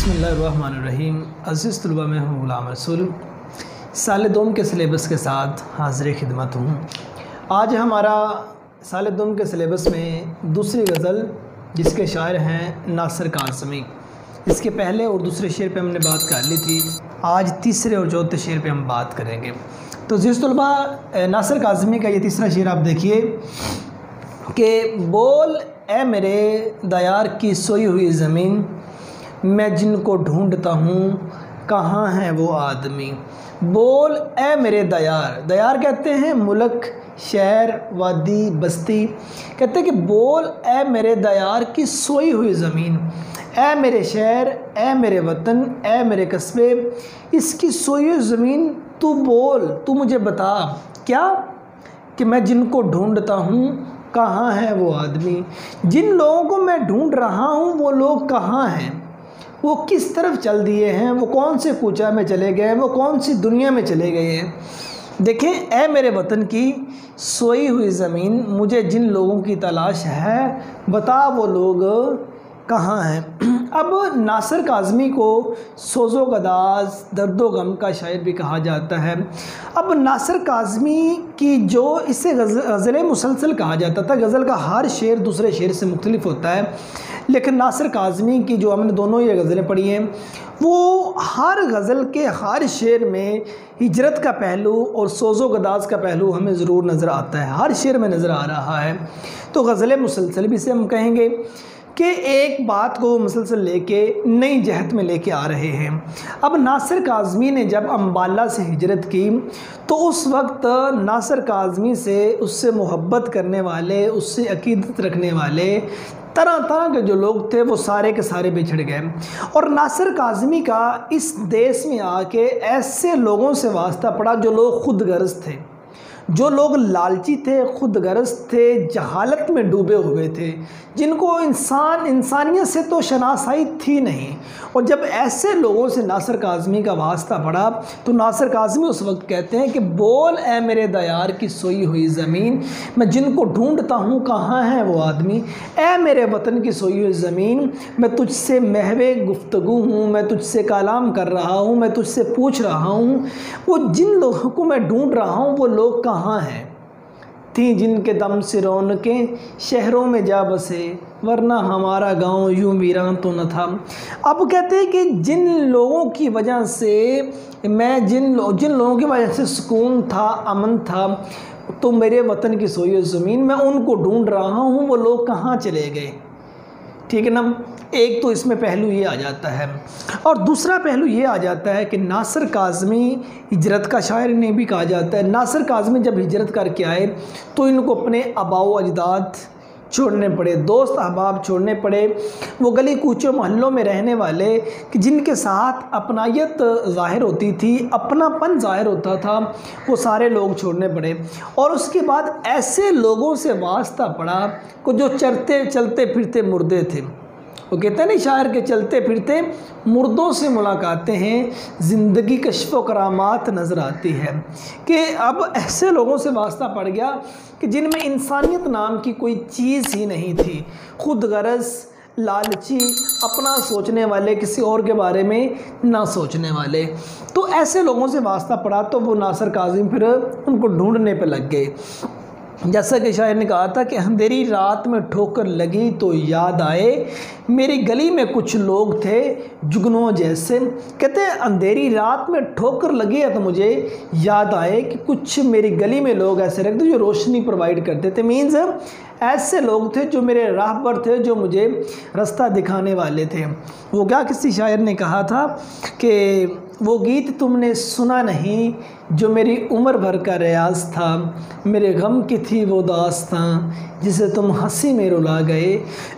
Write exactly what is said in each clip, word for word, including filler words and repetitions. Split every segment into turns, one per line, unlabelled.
बिस्मिल्लाहिर्रहमानिर्रहीम। अज़ीज़ तलबा, मैं हूँ ग़ुलाम रसूल, साल दोम के सिलेबस के साथ हाज़िर खिदमत हूँ। आज हमारा साल दोम के सिलेबस में दूसरी गज़ल, जिसके शायर हैं नासिर काज़मी। इसके पहले और दूसरे शेर पे हमने बात कर ली थी, आज तीसरे और चौथे शेर पे हम बात करेंगे। तो अज़ीज़ तलबा, नासिर काज़मी का ये तीसरा शेर आप देखिए कि बोल ए मेरे दयार की सोई हुई ज़मीन, मैं जिनको ढूंढता हूँ कहाँ है वो आदमी। बोल ए मेरे दयार, दयार कहते हैं मुल्क, शहर, वादी, बस्ती। कहते हैं कि बोल ए मेरे दयार की सोई हुई ज़मीन, ए मेरे शहर, ए मेरे वतन, ए मेरे कस्बे, इसकी सोई हुई ज़मीन तू बोल, तू मुझे बता क्या कि मैं जिनको ढूंढता हूँ कहाँ है वो आदमी। जिन लोगों को मैं ढूंढ रहा हूँ वो लोग कहाँ हैं, वो किस तरफ चल दिए हैं, वो कौन से कूचा में चले गए, वो कौन सी दुनिया में चले गए हैं। देखें, ए मेरे वतन की सोई हुई ज़मीन, मुझे जिन लोगों की तलाश है बता वो लोग कहाँ हैं। अब नासिर काज़मी को सोज़ो गदाज़, दर्दो गम का शायर भी कहा जाता है। अब नासिर काज़मी की जो इसे गज़ल मुसलसल कहा जाता था, गज़ल का हर शेर दूसरे शेर से मुख्तलिफ होता है, लेकिन नासिर काज़मी की जो हमने दोनों ये गज़लें पढ़ी हैं, वो हर गज़ल के हर शेर में हिजरत का पहलू और सोज़ो गदाज़ का पहलू हमें ज़रूर नज़र आता है, हर शेर में नज़र आ रहा है। तो गज़ल मुसलसल भी से हम कहेंगे कि एक बात को मुसलसल लेके नई जहत में लेके आ रहे हैं। अब नासिर काज़मी ने जब अम्बाला से हिजरत की तो उस वक्त नासिर काज़मी से, उससे मोहब्बत करने वाले, उससे अकीदत रखने वाले तरह तरह के जो लोग थे वो सारे के सारे बिछड़ गए। और नासिर काज़मी का इस देश में आके ऐसे लोगों से वास्ता पड़ा जो लोग खुद गर्ज थे, जो लोग लालची थे, खुद गर्ज थे, जहालत में डूबे हुए थे, जिनको इंसान इंसानियत से तो शनासाई थी नहीं। और जब ऐसे लोगों से नासिर काज़मी का वास्ता पड़ा तो नासिर काज़मी उस वक्त कहते हैं कि बोल ए मेरे दयार की सोई हुई ज़मीन, मैं जिनको ढूंढता हूँ कहाँ है वो आदमी। ए मेरे वतन की सोई हुई ज़मीन, मैं तुझसे महवे गुफ्तगू हूँ, मैं तुझसे कलाम कर रहा हूँ, मैं तुझसे पूछ रहा हूँ वो जिन लोगों को मैं ढूंढ रहा हूँ वो लोग कहाँ हैं। थी जिनके दम से रौनकें शहरों में जा बसे, वरना हमारा गांव यूं वीरान तो न था। अब कहते हैं कि जिन लोगों की वजह से मैं जिन लो, जिन लोगों की वजह से सुकून था, अमन था, तो मेरे वतन की सोई ज़मीन, मैं उनको ढूंढ रहा हूँ वो लोग कहाँ चले गए। ठीक है ना। एक तो इसमें पहलू ये आ जाता है, और दूसरा पहलू ये आ जाता है कि नासिर काज़मी हिजरत का शायर ने भी कहा जाता है। नासिर काज़मी जब हिजरत करके आए तो इनको अपने आबाओ अजदाद छोड़ने पड़े, दोस्त अहबाब छोड़ने पड़े, वो गली कूचों मोहल्लों में रहने वाले कि जिनके साथ अपनायत ज़ाहिर होती थी, अपनापन ज़ाहिर होता था, वो सारे लोग छोड़ने पड़े। और उसके बाद ऐसे लोगों से वास्ता पड़ा को जो चलते चलते फिरते मुर्दे थे। वो कहते हैं नहीं शायर के चलते फिरते मुर्दों से मुलाकातें हैं, ज़िंदगी कश्फ़ो करामात नज़र आती है। कि अब ऐसे लोगों से वास्ता पड़ गया कि जिनमें इंसानियत नाम की कोई चीज़ ही नहीं थी, खुद गरज, लालची, अपना सोचने वाले, किसी और के बारे में ना सोचने वाले। तो ऐसे लोगों से वास्ता पड़ा तो वो नासिर काज़मी फिर उनको ढूंढने पे लग गए। जैसा कि शायर ने कहा था कि अंधेरी रात में ठोकर लगी तो याद आए, मेरी गली में कुछ लोग थे जुगनों जैसे। कहते हैं अंधेरी रात में ठोकर लगी है तो मुझे याद आए कि कुछ मेरी गली में लोग ऐसे रखते जो रोशनी प्रोवाइड करते थे। मीन्स ऐसे लोग थे जो मेरे राहबर थे, जो मुझे रास्ता दिखाने वाले थे। वो क्या किसी शायर ने कहा था कि वो गीत तुमने सुना नहीं जो मेरी उम्र भर का रियाज था, मेरे गम की थी वो दास्तां जिसे तुम हंसी में रुला गए।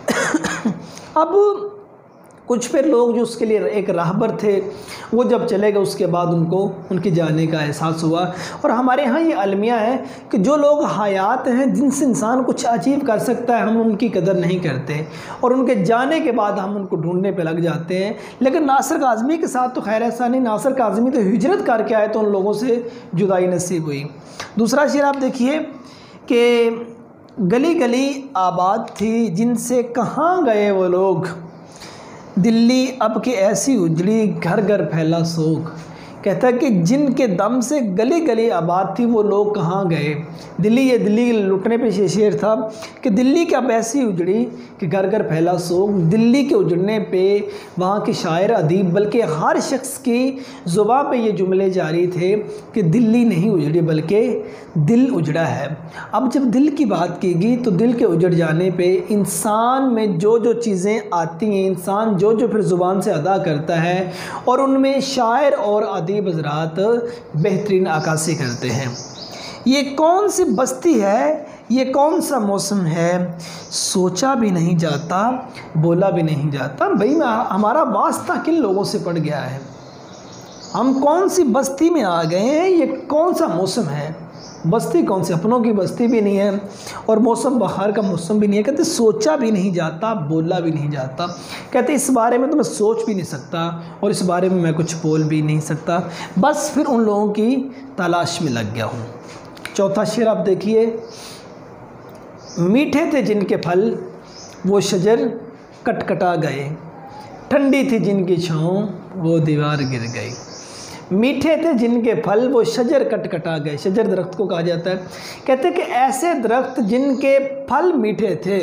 अब कुछ फिर लोग जो उसके लिए एक राहबर थे वो जब चले गए उसके बाद उनको उनकी जाने का एहसास हुआ। और हमारे यहाँ ये अलमिया है कि जो लोग हयात हैं, जिनसे इंसान कुछ अचीव कर सकता है, हम उनकी कदर नहीं करते और उनके जाने के बाद हम उनको ढूंढने पे लग जाते हैं। लेकिन नासिर काज़मी के साथ तो खैर ऐसा नहीं, नासिर काज़मी तो हिजरत करके आए तो उन लोगों से जुदाई नसीब हुई। दूसरा शेर आप देखिए कि गली गली आबाद थी जिनसे कहाँ गए वो लोग, दिल्ली अब के ऐसी उजड़ी, घर घर फैला शोक। कहता है कि जिनके दम से गली गली आबाद थी वो लोग कहाँ गए। दिल्ली, ये दिल्ली लुटने पे ये शेर था कि दिल्ली की अब ऐसी उजड़ी कि घर घर फैला शोक। दिल्ली के उजड़ने पे वहाँ के शायर अदीब, बल्कि हर शख्स की ज़ुबान पे ये जुमले जारी थे कि दिल्ली नहीं उजड़ी बल्कि दिल उजड़ा है। अब जब दिल की बात की गई तो दिल के उजड़ जाने पे इंसान में जो जो चीज़ें आती हैं, इंसान जो जो फिर ज़ुबान से अदा करता है, और उनमें शायर और अदीब हज़रात बेहतरीन अक्कासी करते हैं। ये कौन सी बस्ती है, ये कौन सा मौसम है, सोचा भी नहीं जाता, बोला भी नहीं जाता। भाई हमारा वास्ता किन लोगों से पड़ गया है, हम कौन सी बस्ती में आ गए हैं, ये कौन सा मौसम है। बस्ती कौन सी, अपनों की बस्ती भी नहीं है और मौसम बाहर का मौसम भी नहीं है। कहते सोचा भी नहीं जाता, बोला भी नहीं जाता। कहते इस बारे में तो मैं सोच भी नहीं सकता और इस बारे में मैं कुछ बोल भी नहीं सकता, बस फिर उन लोगों की तलाश में लग गया हूँ। चौथा शेर आप देखिए, मीठे थे जिनके फल वो शजर कटकटा गए, ठंडी थी जिनकी छाँव वो दीवार गिर गई। मीठे थे जिनके फल वो शजर कटकटा गए। शजर दरख्त को कहा जाता है। कहते कि ऐसे दरख्त जिनके फल मीठे थे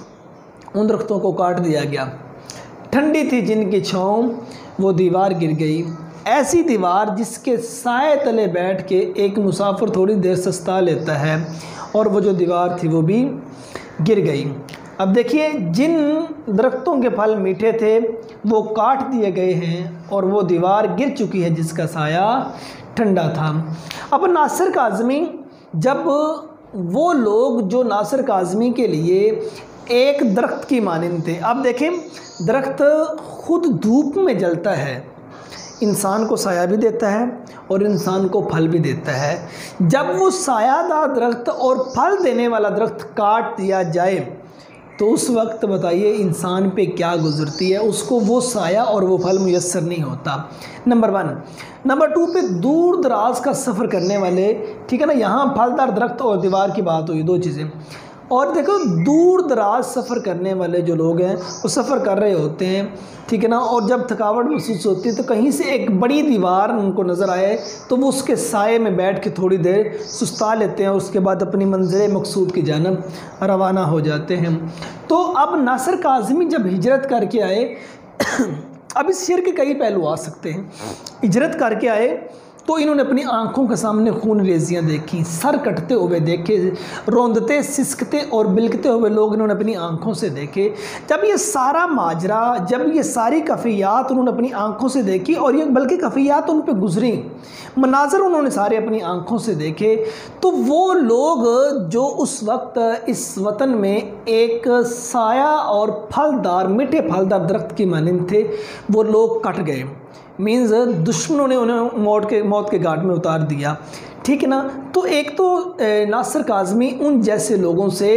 उन दरख्तों को काट दिया गया। ठंडी थी जिनकी छाँव वो दीवार गिर गई। ऐसी दीवार जिसके साए तले बैठ के एक मुसाफिर थोड़ी देर सस्ता लेता है, और वो जो दीवार थी वो भी गिर गई। अब देखिए, जिन दरख्तों के फल मीठे थे वो काट दिए गए हैं और वो दीवार गिर चुकी है जिसका साया ठंडा था। अब नासिर काज़मी, जब वो लोग जो नासिर काज़मी के लिए एक दरख्त की मानिंद थे। अब देखें, दरख्त खुद धूप में जलता है, इंसान को साया भी देता है और इंसान को फल भी देता है। जब वो सायादार दरख्त और फल देने वाला दरख्त काट दिया जाए तो उस वक्त बताइए इंसान पे क्या गुजरती है, उसको वो साया और वो फल मुयस्सर नहीं होता। Number one. नंबर टू पे दूर दराज का सफ़र करने वाले, ठीक है ना, यहाँ फलदार दरख्त और दीवार की बात हुई, दो चीज़ें। और देखो, दूर दराज सफ़र करने वाले जो लोग हैं वो सफ़र कर रहे होते हैं, ठीक है ना, और जब थकावट महसूस होती है तो कहीं से एक बड़ी दीवार उनको नज़र आए तो वो उसके साए में बैठ के थोड़ी देर सुस्ता लेते हैं, उसके बाद अपनी मंज़िल मकसूद की जानब रवाना हो जाते हैं। तो अब नासिर काज़मी जब हिजरत करके आए अब इस शेर के कई पहलू आ सकते हैं। हिजरत करके आए तो इन्होंने अपनी आंखों के सामने खून रेजियाँ देखी, सर कटते हुए देखे, रोंदते सिसकते और बिलकते हुए लोग इन्होंने अपनी आंखों से देखे। जब ये सारा माजरा, जब ये सारी कफ़ियात उन्होंने अपनी आंखों से देखी, और ये बल्कि कफ़ियात उन पर गुजरी, मनाजर उन्होंने सारे अपनी आंखों से देखे, तो वो लोग जो उस वक्त इस वतन में एक साया और फलदार, मीठे फलदार दरख्त की मानिंद थे, वो लोग कट गए। मीन्स दुश्मनों ने उन्हें मौत के मौत के घाट में उतार दिया, ठीक है ना। तो एक तो नासिर काज़मी उन जैसे लोगों से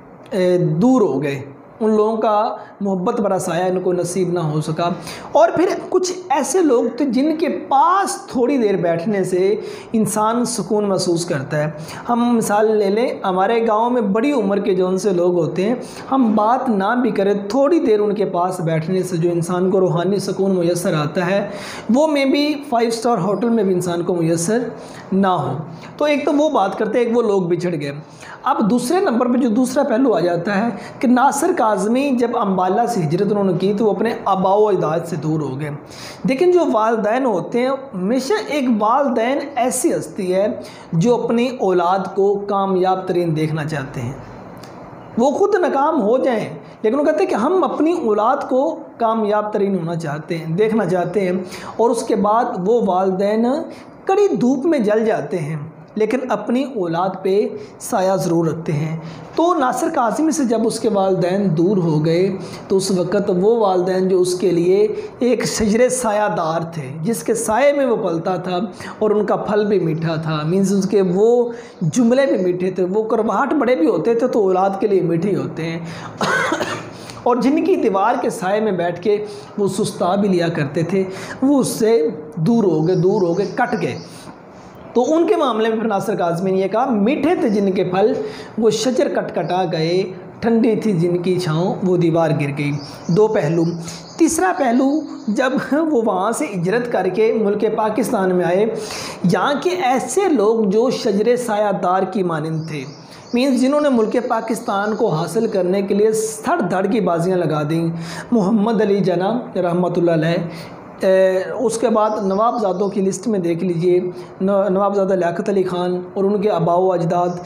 दूर हो गए, उन लोगों का मोहब्बत भरा साया इनको नसीब ना हो सका। और फिर कुछ ऐसे लोग थे जिनके पास थोड़ी देर बैठने से इंसान सुकून महसूस करता है। हम मिसाल ले लें, हमारे गांव में बड़ी उम्र के जो उनसे लोग होते हैं, हम बात ना भी करें, थोड़ी देर उनके पास बैठने से जो इंसान को रूहानी सुकून मुयस्सर आता है, वो में भी फाइव स्टार होटल में भी इंसान को मुयस्सर ना हो। तो एक तो वो बात करते हैं, एक वो लोग बिछड़ गए। अब दूसरे नंबर पे जो दूसरा पहलू आ जाता है कि नासिर काज़मी जब अम्बाला से हिजरत उन्होंने की तो वो अपने आबाओ अजदाद से दूर हो गए। लेकिन जो वालिदैन होते हैं, हमेशा एक वालिदैन ऐसी हस्ती है जो अपनी औलाद को कामयाब तरीन देखना चाहते हैं। वो खुद नाकाम हो जाएं लेकिन वो कहते हैं कि हम अपनी औलाद को कामयाब तरीन होना चाहते हैं, देखना चाहते हैं। और उसके बाद वो वालिदैन कड़ी धूप में जल जाते हैं लेकिन अपनी औलाद पे साया ज़रूर रखते हैं। तो नासिर काज़मी से जब उसके वालिदैन दूर हो गए तो उस वक़्त वो वालिदैन जो उसके लिए एक शजरे सायादार थे, जिसके साये में वो पलता था और उनका फल भी मीठा था, मीन्स उसके वो जुमले भी मीठे थे, वो करवाहट बड़े भी होते थे तो औलाद के लिए मीठे होते हैं और जिनकी दीवार के साये में बैठ के वो सुस्ता भी लिया करते थे, वो उससे दूर हो गए दूर हो गए कट गए। तो उनके मामले में फिर नासिर काज़मी ने यह कहा, मीठे थे जिनके फल वो शजर कटकटा गए, ठंडी थी जिनकी छाँव वो दीवार गिर गई। दो पहलू। तीसरा पहलू, जब वो वहाँ से हिजरत करके मुल्क पाकिस्तान में आए, यहाँ के ऐसे लोग जो शजरे सायादार की मानंद थे, मीन्स जिन्होंने मुल्क पाकिस्तान को हासिल करने के लिए धड़ धड़ की बाजियाँ लगा दी। मोहम्मद अली जना रहमतुल्लाह अलैह, उसके बाद नवाबजादों की लिस्ट में देख लीजिए, नवाबजादा लियाकत अली ख़ान और उनके आबाओ अजदाद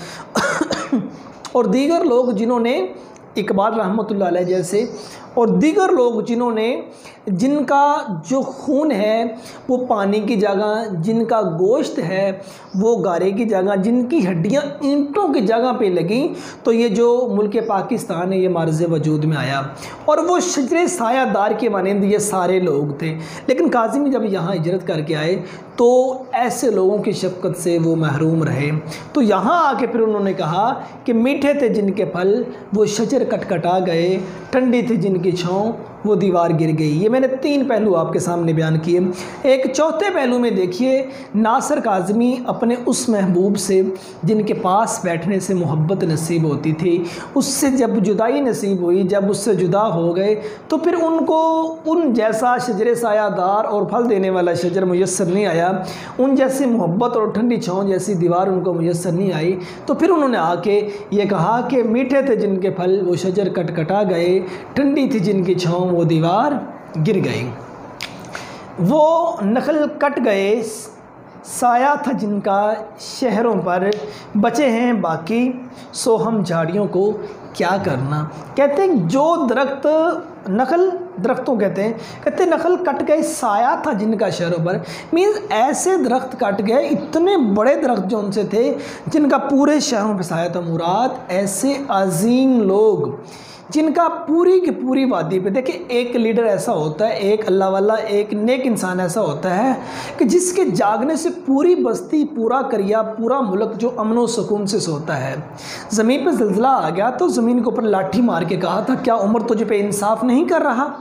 और दीगर लोग जिन्होंने, इकबाल रहमतुल्लाह अलैह जैसे, और दीगर लोग जिन्होंने, जिनका जो खून है वो पानी की जगह, जिनका गोश्त है वो गारे की जगह, जिनकी हड्डियां ईंटों की जगह पे लगी, तो ये जो मुल्क पाकिस्तान है ये मार्ज़ वजूद में आया। और वो शजरे सायादार के मानंद ये सारे लोग थे। लेकिन काज़िमी जब यहाँ हिजरत करके आए तो ऐसे लोगों की शफ़क़त से वो महरूम रहे। तो यहाँ आके फिर उन्होंने कहा कि मीठे थे जिनके फल वो शजर कटकटा गए, ठंडी थी जिनकी छाँव वो दीवार गिर गई। ये मैंने तीन पहलू आपके सामने बयान किए। एक चौथे पहलू में देखिए, नासिर काज़मी अपने उस महबूब से जिनके पास बैठने से मोहब्बत नसीब होती थी, उससे जब जुदाई नसीब हुई, जब उससे जुदा हो गए तो फिर उनको उन जैसा शजरे सायादार और फल देने वाला शजर मुयस्सर नहीं आया, उन जैसी मोहब्बत और ठंडी छाँव जैसी दीवार उनको मुयस्सर नहीं आई। तो फिर उन्होंने आके ये कहा कि मीठे थे जिनके फल वो शजर कटकटा गए, ठंडी थी जिनकी छाँव वो दीवार गिर गई। वो नखल कट गए, साया था जिनका शहरों पर, बचे हैं बाकी सो हम झाड़ियों को क्या करना। कहते हैं जो दरख्त, नखल दरख्तों कहते हैं, कहते नखल कट गए, साया था जिनका शहरों पर, मीन्स ऐसे दरख्त कट गए, इतने बड़े दरख्त जो उनसे थे जिनका पूरे शहरों पर साया था। मुराद ऐसे अजीम लोग जिनका पूरी की पूरी वादी पे, देखिए एक लीडर ऐसा होता है, एक अल्लाह वाला, एक नेक इंसान ऐसा होता है कि जिसके जागने से पूरी बस्ती, पूरा करिया, पूरा मुल्क जो अमन व सुकून से सोता है। ज़मीन पे ज़िल्ज़ला आ गया तो ज़मीन के ऊपर लाठी मार के कहा था क्या उमर तुझे पे इंसाफ नहीं कर रहा।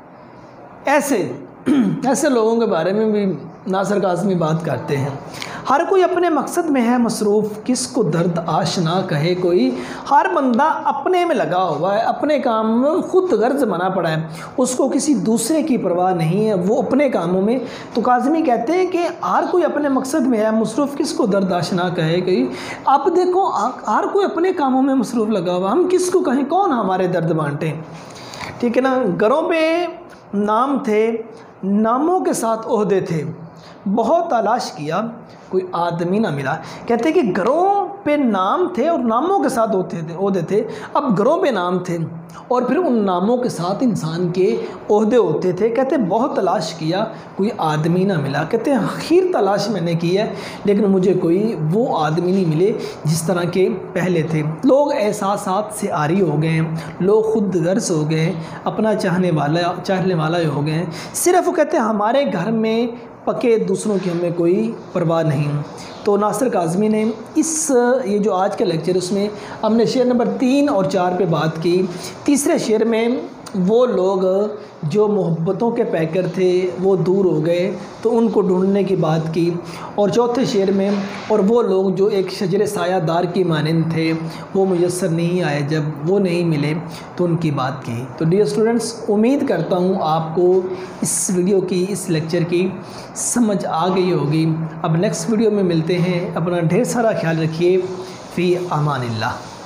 ऐसे ऐसे लोगों के बारे में भी नासिर काज़मी बात करते हैं। हर कोई अपने मकसद में है मसरूफ़, किसको दर्द आशना कहे कोई। हर बंदा अपने में लगा हुआ है, अपने काम में खुद गर्ज बना पड़ा है, उसको किसी दूसरे की परवाह नहीं है, वो अपने कामों में। तो काज़मी कहते हैं कि हर कोई अपने मकसद में है मसरूफ़, किसको दर्द आशना कहे कोई। अब देखो हर कोई अपने कामों में मसरूफ़ लगा हुआ, हम किसको कहें, कौन हमारे दर्द बांटे। ठीक है ना। घरों पे नाम थे, नामों के साथ ओहदे थे, बहुत तलाश किया कोई आदमी ना मिला। कहते कि घरों पे नाम थे और नामों के साथ होते थे ओहदे थे। अब घरों पे नाम थे और फिर उन नामों के साथ इंसान के ओहदे होते थे। कहते बहुत तलाश किया कोई आदमी ना मिला। कहते आखिर तलाश मैंने की है लेकिन मुझे कोई वो आदमी नहीं मिले जिस तरह के पहले थे। लोग एहसासात से आरी हो गए हैं, लोग खुद गर्ज हो गए, अपना चाहने वाला चाहने वाला हो गए। सिर्फ वो कहते हमारे घर में पके, दूसरों की हमें कोई परवाह नहीं। तो नासिर काज़मी ने इस ये जो आज का लेक्चर उसमें हमने शेर नंबर तीन और चार पे बात की। तीसरे शेर में वो लोग जो मोहब्बतों के पैकर थे वो दूर हो गए तो उनको ढूंढने की बात की। और चौथे शेर में और वो लोग जो एक शजर सायादार की मानंद थे वो मुयस्सर नहीं आए, जब वो नहीं मिले तो उनकी बात की। तो डियर स्टूडेंट्स, उम्मीद करता हूँ आपको इस वीडियो की, इस लेक्चर की समझ आ गई होगी। अब नेक्स्ट वीडियो में मिलते हैं। अपना ढेर सारा ख्याल रखिए। फ़ी अमानिल्लाह।